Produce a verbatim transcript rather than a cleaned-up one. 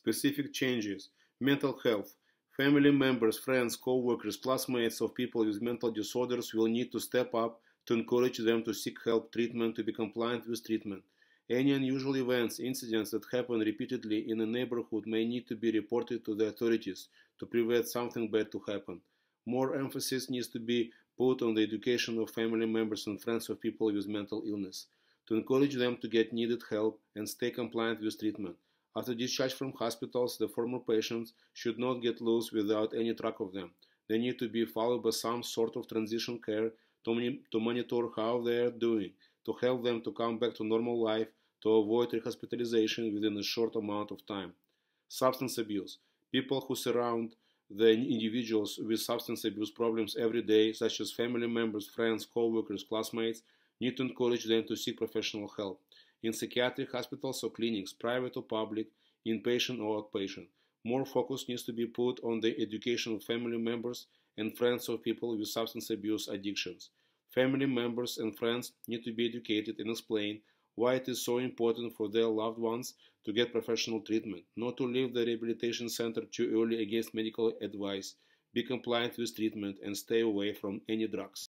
Specific changes. Mental health. Family members, friends, co-workers, classmates of people with mental disorders will need to step up to encourage them to seek help, treatment, to be compliant with treatment. Any unusual events, incidents that happen repeatedly in a neighborhood may need to be reported to the authorities to prevent something bad to happen. More emphasis needs to be put on the education of family members and friends of people with mental illness, to encourage them to get needed help and stay compliant with treatment. After discharge from hospitals, the former patients should not get loose without any track of them. They need to be followed by some sort of transition care to, to monitor how they are doing, to help them to come back to normal life, to avoid rehospitalization within a short amount of time. Substance abuse. People who surround the individuals with substance abuse problems every day, such as family members, friends, co-workers, classmates, need to encourage them to seek professional help. In psychiatric hospitals or clinics, private or public, inpatient or outpatient, more focus needs to be put on the education of family members and friends of people with substance abuse addictions. Family members and friends need to be educated and explain why it is so important for their loved ones to get professional treatment, not to leave the rehabilitation center too early against medical advice, be compliant with treatment, and stay away from any drugs.